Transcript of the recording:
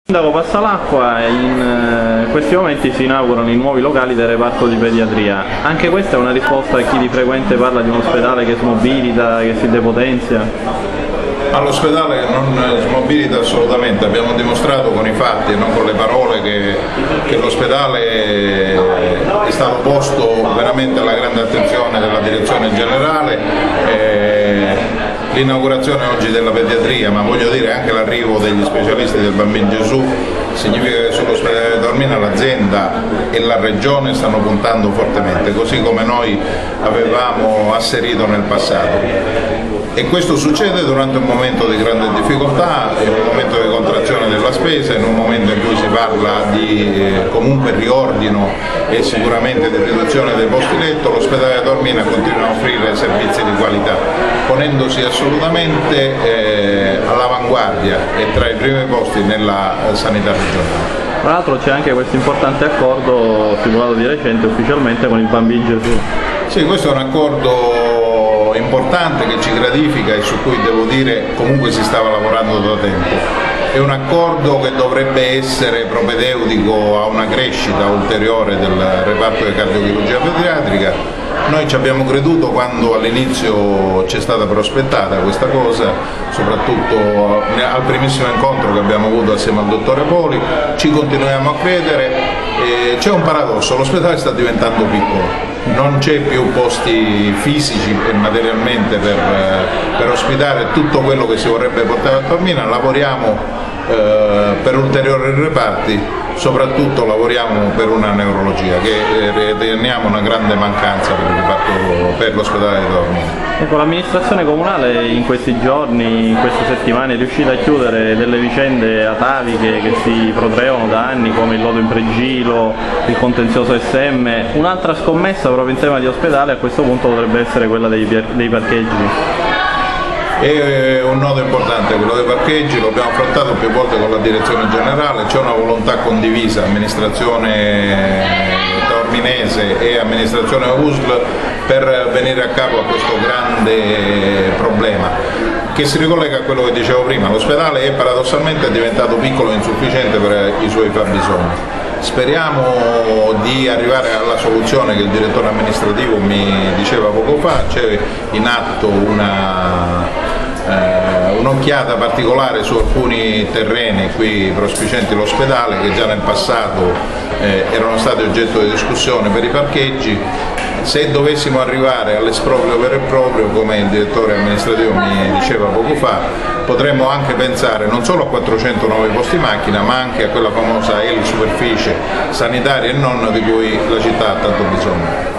Sindaco Passalacqua, in questi momenti si inaugurano i nuovi locali del reparto di pediatria. Anche questa è una risposta a chi di frequente parla di un ospedale che smobilita, che si depotenzia? All'ospedale non smobilita assolutamente, abbiamo dimostrato con i fatti e non con le parole che l'ospedale è stato posto veramente alla grande attenzione della direzione generale. L'inaugurazione oggi della pediatria, ma voglio dire anche l'arrivo degli specialisti del Bambino Gesù, significa che sull'ospedale di Taormina l'azienda e la regione stanno puntando fortemente, così come noi avevamo asserito nel passato. E questo succede durante un momento di grande difficoltà, in un momento di contrazione della spesa, in un momento in cui si parla di comunque riordino e sicuramente di riduzione dei posti letto. L'ospedale di Taormina continua a offrire servizi di qualità, ponendosi assolutamente all'avanguardia e tra i primi posti nella sanità regionale. Tra l'altro c'è anche questo importante accordo stipulato di recente ufficialmente con il Bambino Gesù. Sì, questo è un accordo importante che ci gratifica e su cui devo dire comunque si stava lavorando da tempo. È un accordo che dovrebbe essere propedeutico a una crescita ulteriore del reparto di cardiochirurgia pediatrica. Noi ci abbiamo creduto quando all'inizio ci è stata prospettata questa cosa, soprattutto al primissimo incontro che abbiamo avuto assieme al dottore Poli, ci continuiamo a credere. C'è un paradosso, l'ospedale sta diventando piccolo. Non c'è più posti fisici e materialmente per ospitare tutto quello che si vorrebbe portare a Taormina, lavoriamo per ulteriori reparti, soprattutto lavoriamo per una neurologia che riteniamo una grande mancanza per l'ospedale di Taormina. Ecco, l'amministrazione comunale in questi giorni, in queste settimane è riuscita a chiudere delle vicende ataviche che si protraevano da anni, come il lodo in Pregilo, il contenzioso SM. Un'altra scommessa proprio in tema di ospedale a questo punto potrebbe essere quella dei parcheggi. È un nodo importante quello dei parcheggi, lo abbiamo affrontato più volte con la direzione generale, c'è una volontà condivisa, amministrazione taorminese e amministrazione USL, per venire a capo a questo grande problema, che si ricollega a quello che dicevo prima. L'ospedale è paradossalmente diventato piccolo e insufficiente per i suoi fabbisogni. Speriamo di arrivare alla soluzione che il direttore amministrativo mi diceva poco fa. C'è in atto un'occhiata particolare su alcuni terreni qui prospicienti l'ospedale che già nel passato erano stati oggetto di discussione per i parcheggi. Se dovessimo arrivare all'esproprio vero e proprio, come il direttore amministrativo mi diceva poco fa, potremmo anche pensare non solo a 400 nuovi posti macchina, ma anche a quella famosa superficie sanitaria e non di cui la città ha tanto bisogno.